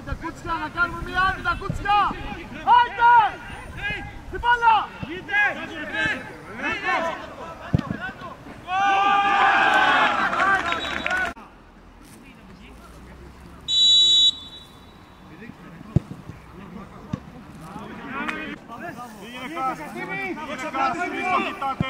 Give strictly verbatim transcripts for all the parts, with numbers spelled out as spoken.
Άιντε Κούτσια, να κάνουμε μία άμυνα, Κούτσια! Άιντε! Την μπάλα! Πήγαινε κάτω, πήγαινε κάτω, μην το κοιτάτε.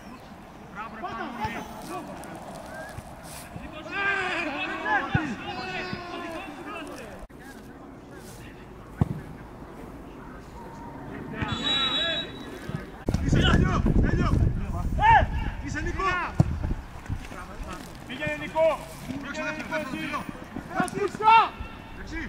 Είσαι Τέλειο, Τέλειο. Είσαι Νικό. Πήγαινε Νικό. Πήγαινε Νικό εσύ. Δεξί.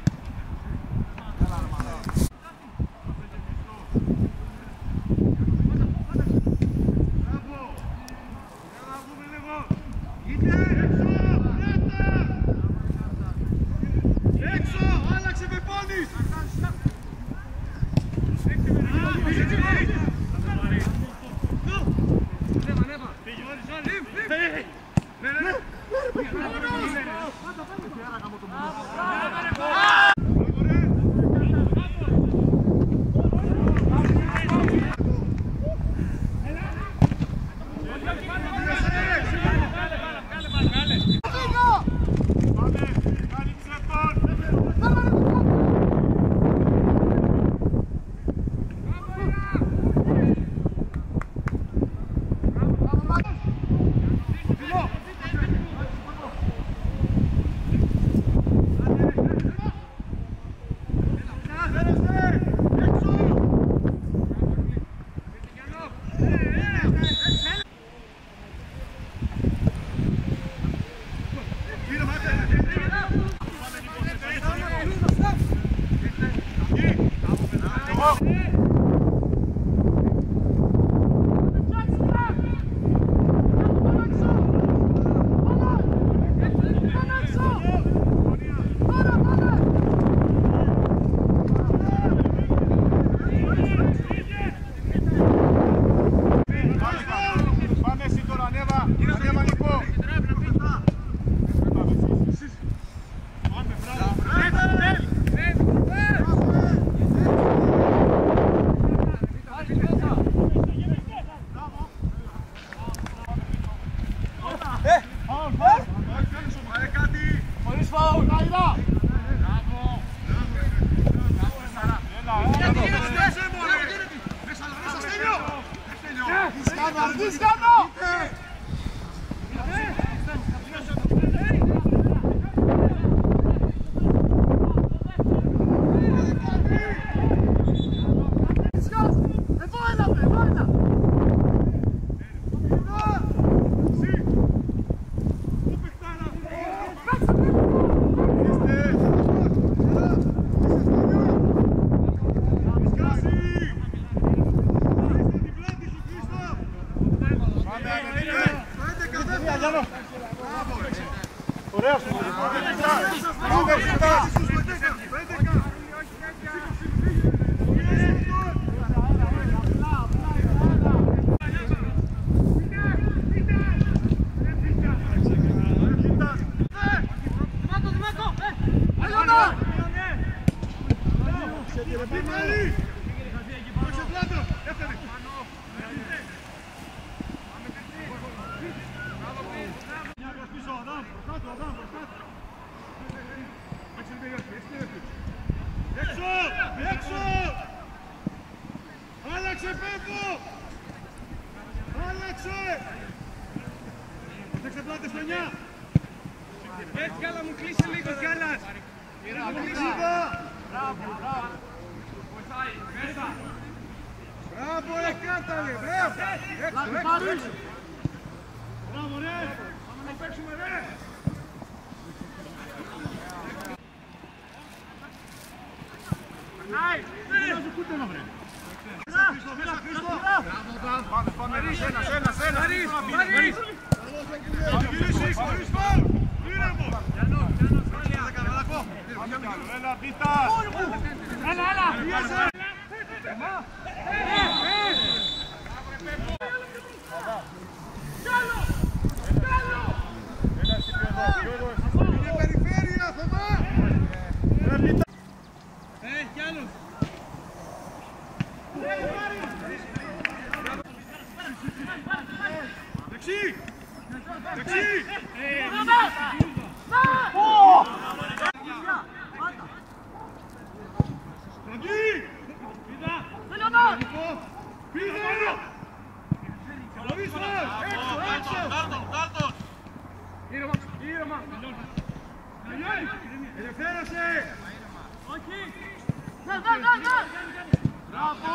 Ναι, ναι, ναι, ναι! Μπράβο!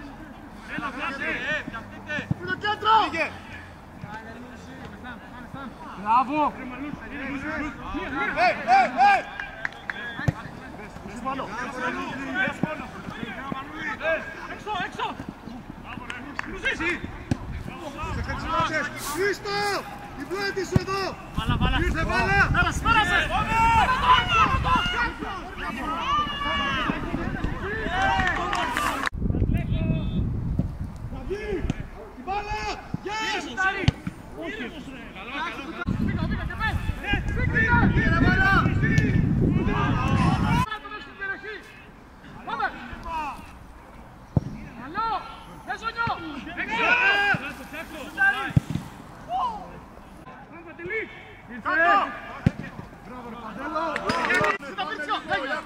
Είναι το κέντρο! Μπράβο! Hey, hey, hey! Έξω, έξω! Χρήστο! Η πλάτη σου εδώ! Βάλα, βάλα! Ήρθε, βάλα! Πέρασε, πέρασε! Η μπάλα! Yes! Πήγα, πήγα και πες! Κύριε μπάλα! Πάμε! Καλό! Έσονιο! Έξω! Κάτω! Μπράβο ρε Παντέλο! Κοίτα πίτσιο! Τέλειο!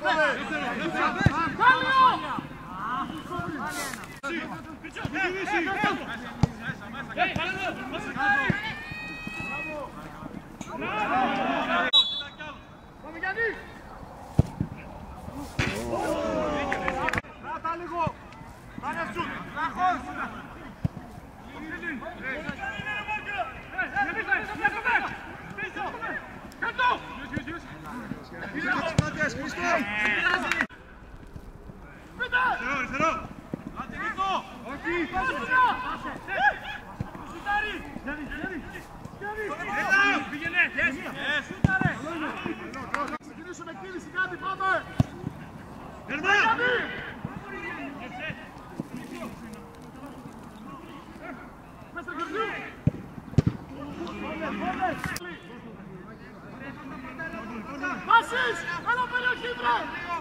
Πάμε Γιάννη! Κράτα λίγο! Κάνε σουτ! Λαχώς! Κάτω! Πήρε τις πλάτες, Χρήστο! Πείτε! Αριστερό! Άντε Νίκο! Όχι! Πάμε πίσω! Σουτάρι! Πήγαινε! Σούταρε! Ξεκινήσουμε εκτίμηση κάτι, πάμε! Τερμά! Μες στο κερδί! Πάσης! Έλα περιοχή βρε!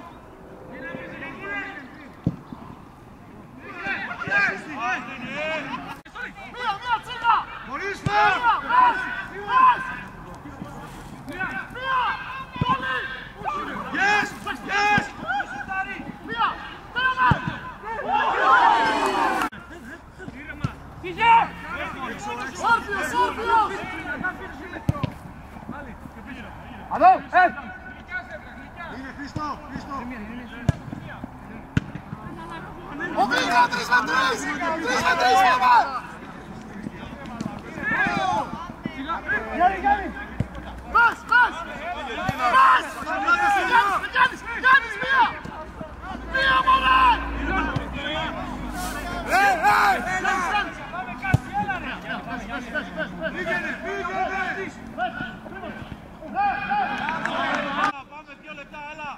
Μία, μία τσίνα! Χωρίς Μία! φάουλ! Πας! Πας! Μία! Πόλη! Yes! Yes! Μία! Τέλαμε! Φύγε! Όρθιος! Όρθιος! Εδώ! Ε! Είναι Χρήστο! Χρήστο! Ο Βίγα! Τρεις με τρεις! Τρεις με τρεις πάμε! Γιάννη, Γιάννη! Πας! Πας! Πας! Γιάννης! Γιάννης! Γιάννης! Μία! Μία μωρέ! Ε! Ε! Πήγαινε! Πήγαινε! Πάμε δύο λεπτά, έλα!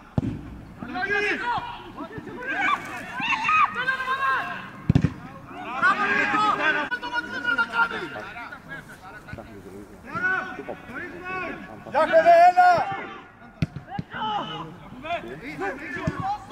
Γιάκεβε, έλα!